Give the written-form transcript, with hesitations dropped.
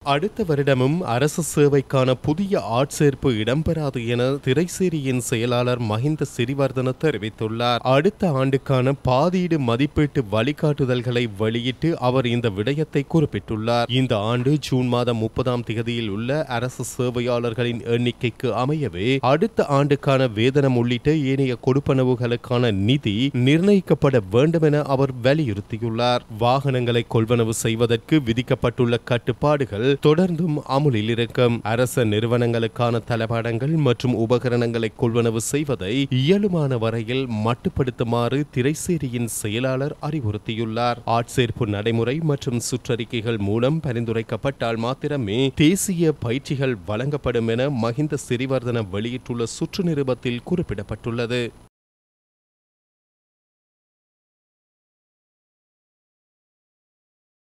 அடுத்த வருடமும் அரசு சேவைக்கான புதிய ஆட்சேர்ப்பு இடம்பெறாது என திரைசேரியின் செயலாளர் மஹிந்த சிறிவர்தன தெரிவித்துள்ளார். அடுத்த ஆண்டுக்கான பாதீடு மதிப்பீட்டு வழிகாட்டுதல்களை வெளியிட்டு அவர் இந்த விடயத்தை குறிப்பிட்டுள்ளார். இந்த ஆண்டு ஜூன் மாதம் 30ஆம் தேதியில் உள்ள அரசு சேவையாளர்களின் எண்ணிக்கைக்கு அமையவே அடுத்த ஆண்டுக்கான வேதனம் உள்ளிட்ட ஏனைய கொடுப்பனவுகளுக்கான நிதி நிர்ணயிக்கப்பட வேண்டும் என அவர் வலியுறுத்தியுள்ளார். வாகனங்களை கொள்வனவு செய்வதற்கு விதிக்கப்பட்டுள்ள கட்டுப்பாடுகள் தொடர்ந்தும் அமுலில் இருக்கும். அரச நிறுவனங்களுக்கான தளபாடங்கள் மற்றும் உபகரணங்களை கொள்வனவு செய்வதை இயலுமான வரையில் மட்டுப்படுத்துமாறு திரைசேரியின் செயலாளர் அறிவுறுத்தியுள்ளார். ஆட்சேர்ப்பு நடைமுறை மற்றும் சுற்றறிக்கைகள் மூலம் பரிந்துரைக்கப்பட்டால் மாத்திரமே தேசிய பயிற்சிகள் வழங்கப்படும் என மஹிந்த சிறிவர்தன வெளியிட்டுள்ள சுற்று நிருபத்தில் குறிப்பிடப்பட்டுள்ளது.